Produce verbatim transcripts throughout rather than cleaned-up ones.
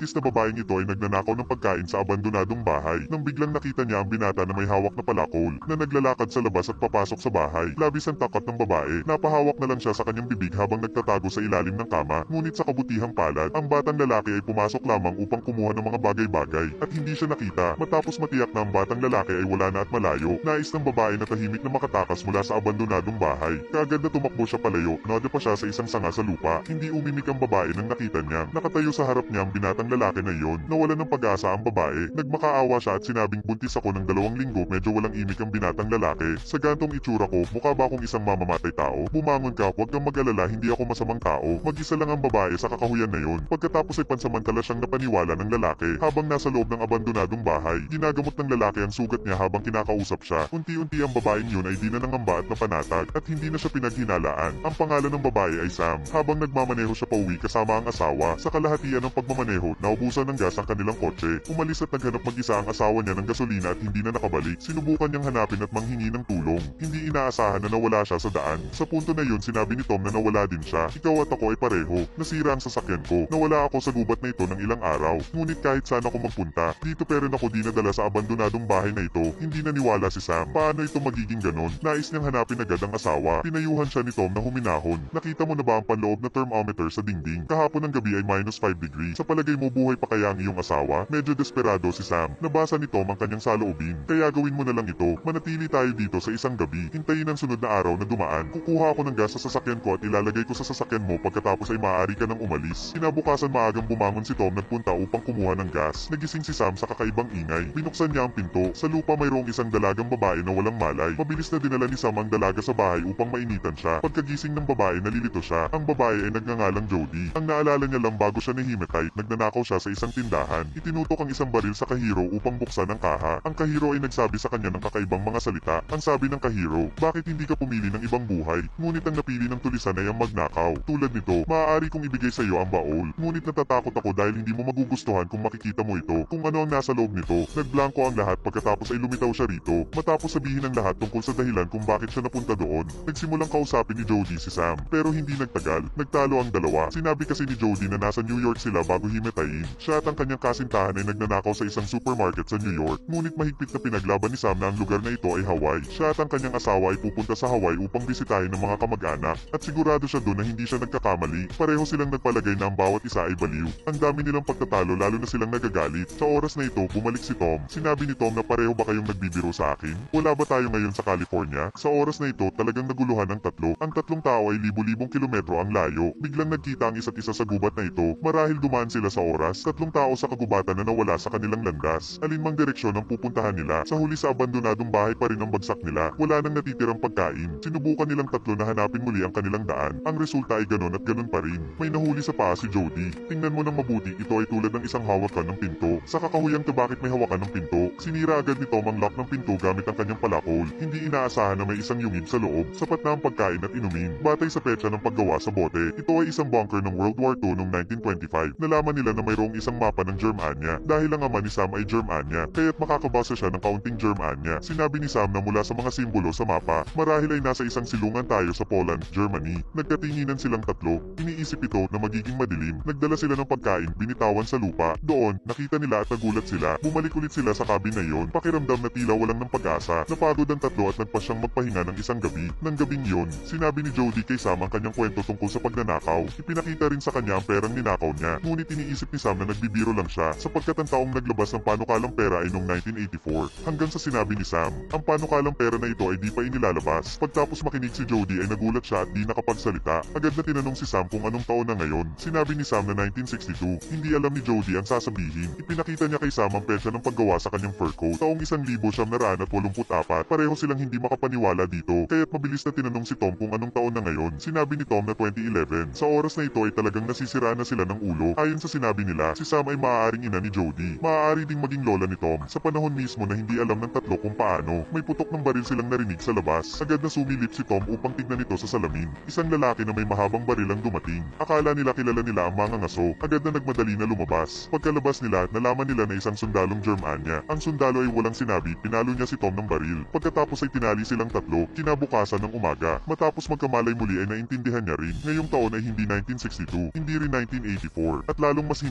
buntis na babaeng ito ay nagnanakaw ng pagkain sa abandonadong bahay nang biglang nakita niya ang binata na may hawak na palakol na naglalakad sa labas at papasok sa bahay. Labis ang takot ng babae. Napahawak na lang siya sa kanyang bibig habang nagtatago sa ilalim ng kama. Ngunit sa kabutihang palad, ang batang lalaki ay pumasok lamang upang kumuha ng mga bagay-bagay at hindi siya nakita. Matapos matiyak na ang batang lalaki ay wala na at malayo, nais ng babae na tahimik na makatakas mula sa abandonadong bahay. Kaagad na tumakbo siya palayo, node pa siya sa isang sanga sa lupa. Hindi umimik ang babae nang nakita niya. Nakatayo sa harap niya ang binatang lalaki na iyon. Nawalan ng pag-asa ang babae. Nagmakaawa siya at sinabing buntis ako ng dalawang linggo. Medyo walang imik ang binatang lalaki. Sa gantong itsura ko, mukha ba akong isang mamamatay tao? Bumangon ka, huwag kang mag-alala, hindi ako masamang tao. Mag-isa lang ang babae sa kakahuyan na iyon. Pagkatapos ay pansamantala siyang napaniwala ng lalaki. Habang nasa loob ng abandonadong bahay, ginagamot ng lalaki ang sugat niya habang kinakausap siya. Unti-unti ang babaeng yun ay di na nangamba at napanatag at hindi na siya pinaghinalaan. Ang pangalan ng babae ay Sam. Habang nagmamaneho siya pauwi kasama ang asawa, sa kalahatian ng pagmamaneho, naubusan ng gas ang kanilang kotse. Umalis at naghanap mag-isa ang asawa niya ng gasolina at hindi na nakabalik. Sinubukan niyang hanapin at manghingi ng tulong. Hindi inaasahan na nawala siya sa daan. Sa punto na yun, sinabi ni Tom na nawala din siya. Ikaw at ako ay pareho. Nasira ang sasakyan ko. Nawala ako sa gubat na ito ng ilang araw. Ngunit kahit saan ako magpunta, dito pero ako dinadala sa abandonadong bahay na ito. Hindi naniwala si Sam. Paano ito magiging ganon? Nais niyang hanapin agad ang asawa. Pinayuhan siya ni Tom na huminahon. Nakita mo na ba ang panloob na thermometer sa dingding? Kahapon ng gabi ay minus five degree. Sa palagay mo buhay pa kaya ang iyong asawa? Medyo desperado si Sam. Nabasa ni Tom ang kanyang saloobin. Kaya gawin mo na lang ito. Manatili tayo dito sa isang gabi. Hintayin ang sunod na araw na dumaan. Kukuha ako ng gas sa sasakyan ko at ilalagay ko sa sasakyan mo pagkatapos ay maaari ka nang umalis. Kinabukasan maagang bumangon si Tom nagpunta upang kumuha ng gas. Nagising si Sam sa kakaibang ingay. Binuksan niya ang pinto. Sa lupa mayroong isang dalagang babae na walang malay. Mabilis na dinala ni Sam ang dalaga sa bahay upang mainitan siya. Pagkagising ng babae nalilito siya. Ang babae ay nagngangalang Jody. Ang naalala niya lang bago siya nahimatay, nagnanakaw siya sa isang tindahan. Itinutok ang isang baril sa kahiro upang buksan ang kaha. Ang kahiro ay nagsabi sa kanya ng kakaibang mga salita. Ang sabi ng kahiro, bakit hindi ka pumili ng ibang buhay? Ngunit ang napili ng tulisan ay ang magnakaw. Tulad nito, maaari kong ibigay sa iyo ang baol. Ngunit natatakot ako dahil hindi mo magugustuhan kung makikita mo ito. Kung ano ang nasa loob nito. Nagblanko ang lahat pagkatapos ay lumitaw siya rito. Matapos sabihin ang lahat tungkol sa dahilan kung bakit siya napunta doon. Nagsimulang kausapin ni Jody si Sam. Pero hindi nagtagal. Nagtalo ang dalawa. Sinabi kasi ni Jody na nasa New York sila bago himatayin. Siya at ang kanyang kasintahan ay nagnanakaw sa isang supermarket sa New York. Ngunit mahigpit na pinaglaban ni Sam na ang lugar na ito ay Hawaii. Siya at ang kanyang asawa ay pupunta sa Hawaii upang bisitahin ng mga kamag-anak. At sigurado siya doon na hindi siya nagkakamali. Pareho silang nagpalagay na ang bawat isa ay baliw. Ang dami nilang pagtatalo lalo na silang nagagalit. Sa oras na ito, bumalik si Tom. Sinabi ni Tom na pareho ba kayong nagbibiro sa akin? Wala ba tayo ngayon sa California? Sa oras na ito, talagang naguluhan ang tatlo. Ang tatlong tao ay libu-libong kilometro ang layo. Biglang nagkita ang isa't isa sa gubat na ito. Marahil dumaan sila sa oras. Tatlong tao sa kagubatan na nawala sa kanilang landas. Alinmang direksyon ang pupuntahan nila. Sa huli sa abandonadong bahay pa rin ang bagsak nila. Wala nang natitirang pagkain. Sinubukan nilang tatlo na hanapin muli ang kanilang daan. Ang resulta ay ganon at ganon pa rin. May nahuli sa paa si Jody. Tingnan mo ng mabuti, ito ay tulad ng isang hawakan ng pinto. Sa kakahuyang to bakit may hawakan ng pinto, sinira agad ni Tom ang lock ng pinto gamit ang kanyang palakol. Hindi inaasahan na may isang yungib sa loob. Sapat na ang pagkain at inumin. Batay sa petsa ng paggawa sa bote. Ito ay isang bunker ng World War Two noong nineteen twenty-five. Nalaman nila na mayroong isang mapa ng Germania dahil ang ama ni Sam ay Germania, kaya't makakabasa siya ng kaunting Germania. Sinabi ni Sam na mula sa mga simbolo sa mapa, marahil ay nasa isang silungan tayo sa Poland, Germany. Nagkatinginan silang tatlo. Iniisip ito na magiging madilim. Nagdala sila ng pagkain, binitawan sa lupa. Doon, nakita nila at nagulat sila. Bumalik ulit sila sa cabin na iyon. Pakiramdam na tila walang ng pag-asa. Napagod ang tatlo at nagpasyang magpahinga ng isang gabi. Nang gabing iyon, sinabi ni Jody kay Sam ang kanyang kwento tungkol sa pagnanakaw. Ipinakita rin sa kanya ang perang ninakaw niya. Ngunit iniisip ni Sam na nagbibiro lang siya sapagkat ang taong naglabas ng panukalang pera ay noong nineteen eighty-four. Hanggang sa sinabi ni Sam, ang panukalang pera na ito ay di pa inilalabas. Pagtapos makinig si Jody ay nagulat siya at di nakapagsalita. Agad na tinanong si Sam kung anong taon na ngayon. Sinabi ni Sam na nineteen sixty-two. Hindi alam ni Jody ang sasabihin. Ipinakita niya kay Sam ang petsa ng paggawa sa kanyang fur coat. Taong isang libo siyam na raan at walumput apat. Pareho silang hindi makapaniwala dito. Kaya't mabilis na tinanong si Tom kung anong taon na ngayon. Sinabi ni Tom na twenty eleven. Sa oras na ito ay talagang nasisiraan na sila ng ulo. Ayon sa sinabi nila, si Sam ay maaaring ina ni Jody. Maaari ding maging lola ni Tom. Sa panahon mismo na hindi alam ng tatlo kung paano, may putok ng baril silang narinig sa labas. Agad na sumilip si Tom upang tignan ito sa salamin. Isang lalaki na may mahabang baril ang dumating. Akala nila kilala nila ang mga ngaso. Agad na nagmadali na lumabas. Pagkalabas nila, nalaman nila na isang sundalong Germania. Ang sundalo ay walang sinabi, pinalo niya si Tom ng baril. Pagkatapos ay tinali silang tatlo. Kinabukasan ng umaga, matapos magkamalay muli ay naintindihan niya rin. Ngayong taon ay hindi nineteen sixty-two, hindi rin nineteen eighty-four, at lalong mas hindi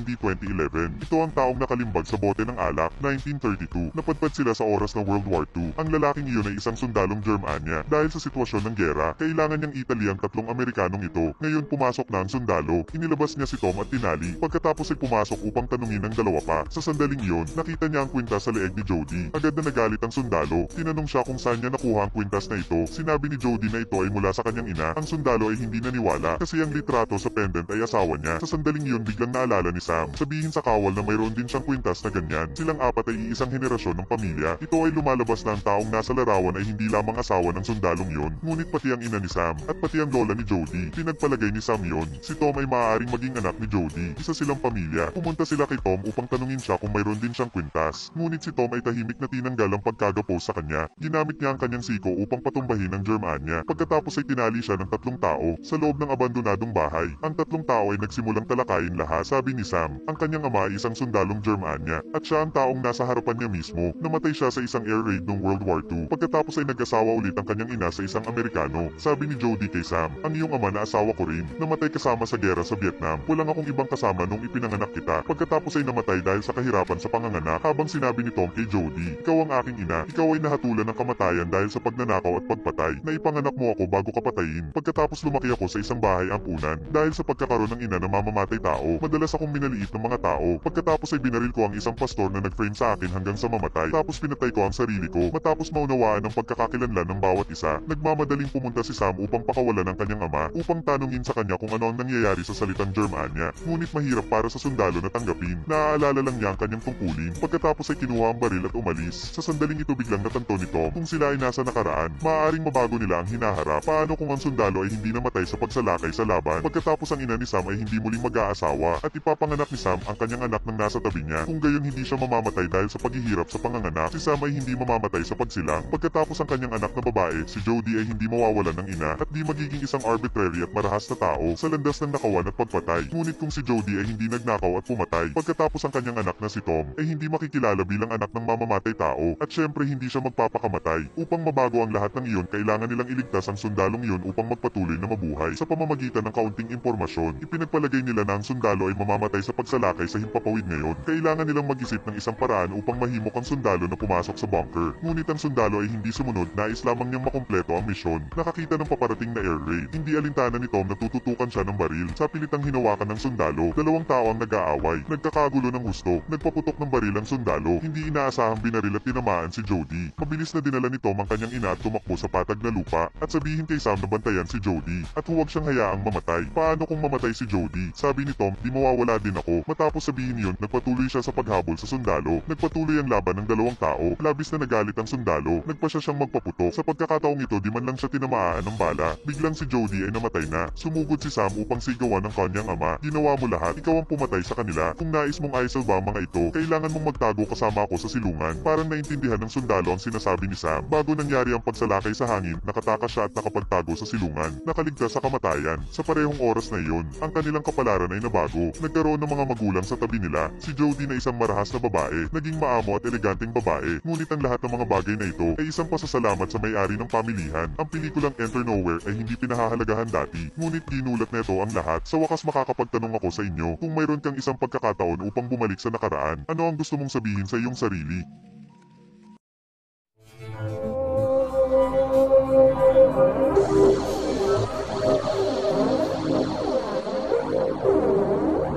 hindi twenty eleven. Ito ang taong nakalimbag sa bote ng alak, nineteen thirty-two. Napadpad sila sa oras ng World War Two. Ang lalaking iyon ay isang sundalong Germania. Dahil sa sitwasyon ng gera, kailangan niyang itali ang tatlong Amerikanong ito. Ngayon pumasok na ang sundalo. Inilabas niya si Tom at tinali. Pagkatapos ay pumasok upang tanungin ng dalawa pa. Sa sandaling iyon, nakita niya ang kwintas sa leeg ni Jody. Agad na nagalit ang sundalo. Tinanong siya kung saan niya nakuha ang kwintas na ito. Sinabi ni Jody na ito ay mula sa kanyang ina. Ang sundalo ay hindi naniwala kasi ang litrato sa pendant ay asawa niya. Sa sandaling iyon biglang naalala ni Sam. Sabihin sa kawal na mayroon din siyang kwintas na ganyan. Silang apat ay iisang henerasyon ng pamilya. Ito ay lumalabas na ang taong nasa larawan ay hindi lamang asawa ng sundalong iyon, ngunit pati ang ina ni Sam at pati ang lola ni Jody. Pinagpalagay ni Sam iyon. Si Tom ay maaaring maging anak ni Jody. Isa silang pamilya. Pumunta sila kay Tom upang tanungin siya kung mayroon din siyang kwintas. Ngunit si Tom ay tahimik na tinanggal ang pagkagapos sa kanya. Ginamit niya ang kanyang siko upang patumbahin ang Germania. Pagkatapos ay tinali siya ng tatlong tao sa loob ng abandonadong bahay. Ang tatlong tao ay nagsimulang talakayin lahat. Sabi ni Sam, ang kanyang ama ay isang sundalong Germania at siya ang taong nasa harapan niya mismo. Namatay siya sa isang air raid noong World War Two. Pagkatapos ay nag-asawa ulit ang kanyang ina sa isang Amerikano. Sabi ni Jody kay Sam, ang iyong ama na asawa ko rin. Namatay kasama sa gera sa Vietnam. Walang akong ibang kasama nung ipinanganak kita. Pagkatapos ay namatay dahil sa kahirapan sa panganganak. Habang sinabi ni Tom kay Jody, ikaw ang aking ina. Ikaw ay nahatulan ng kamatayan dahil sa pagnanakaw at pagpatay. Naipanganak mo ako bago ka patayin. Pagkatapos lumaki ako sa isang bahay ampunan. Dahil sa pagkakaroon ng ina na mamamatay tao, madalas akong minaliit ng mga tao. Pagkatapos ay binaril ko ang isang pastor na nag-frame sa akin hanggang sa mamatay. Tapos pinatay ko ang sarili ko. Matapos maunawaan ang pagkakakilanlan ng bawat isa, nagmamadaling pumunta si Sam upang pakawalan ang kanyang ama, upang tanungin sa kanya kung ano ang nangyayari sa salitang Germania. Ngunit mahirap para sa sundalo na tanggapin. Naaalala lang niya ang kanyang tungkulin. Pagkatapos ay kinuha ang baril at umalis. Sa sandaling ito biglang natanto ni Tom kung sila ay nasa nakaraan. Maaaring mabago nila ang hinaharap. Paano kung ang sundalo ay hindi namatay sa pagsalakay sa laban? Pagkatapos ang ina ni Sam ay hindi muling mag-aasawa at ipapanganak ni Sam ang kanyang anak ng nasa tabi niya. Kung gayon hindi siya mamamatay dahil sa paghihirap sa panganganak, si Sam ay hindi mamamatay sa pagsilang. Pagkatapos ang kanyang anak na babae, si Jody ay hindi mawawalan ng ina at di magiging isang arbitrary at marahas na tao sa landas ng nakawan at pagpatay. Ngunit kung si Jody ay hindi nagnakaw at pumatay, pagkatapos ang kanyang anak na si Tom ay hindi makikilala bilang anak ng mamamatay tao at syempre hindi siya magpapakamatay. Upang mabago ang lahat ng iyon, kailangan nilang iligtas ang sundalong iyon upang magpatuloy na mabuhay. Sa pamamagitan ng kaunting impormasyon, ipinagpalagay nila na ang sundalo ay mamamatay sa pagsalakay sa himpapawid ngayon. Kailangan nilang mag-isip ng isang paraan upang mahimok ang sundalo na pumasok sa bunker. Ngunit ang sundalo ay hindi sumunod, nais lamang niyang makumpleto ang misyon. Nakakita ng paparating na air raid. Hindi alintana ni Tom na tututukan siya ng baril. Sa pilitang hinawakan ng sundalo, dalawang tao ang nag-aaway. Nagkakagulo ng gusto. Nagpaputok ng baril ang sundalo. Hindi inaasahang binaril at tinamaan si Jody. Mabilis na dinala ni Tom ang kanyang ina at tumakbo sa patag na lupa at sabihin kay Sam na bantayan si Jody at huwag siyang hayaang mamatay. Paano kung mamatay si Jody? Sabi ni Tom, di mawawala din ako. Matapos sabihin yun, nagpatuloy siya sa paghabol sa sundalo. Nagpatuloy ang laban ng dalawang tao. Labis na nagalit ang sundalo. Nagpa siya siyang magpaputok. Sa pagkakataong ito, di man lang siya tinamaan ng bala. Biglang si Jody ay namatay na. Sumugod si Sam upang sigawan ng kanyang ama. Ginawa mo lahat. Ikaw ang pumatay sa kanila. Kung nais mong aisalba ang mga ito, kailangan mong magtago kasama ako sa silungan. Parang naintindihan ng sundalo ang sinasabi ni Sam. Bago nangyari ang pagsalakay sa hangin, nakatakas siya at nakapagtago sa silungan. Nakaligtas sa kamatayan. Sa parehong oras na iyon, ang kanilang kapalaran ay nabago. Nagkaroon ng mga magulang sa tabi nila. Si Jody na isang marahas na babae, naging maamo at eleganteng babae. Ngunit ang lahat ng mga bagay na ito ay isang pasasalamat sa may-ari ng pamilihan. Ang pelikulang Enter Nowhere ay hindi pinahahalagahan dati. Ngunit ginulat neto ang lahat. Sa wakas makakapagtanong ako sa inyo, kung mayroon kang isang pagkakataon upang bumalik sa nakaraan, ano ang gusto mong sabihin sa iyong sarili?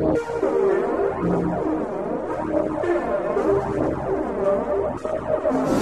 Thank you.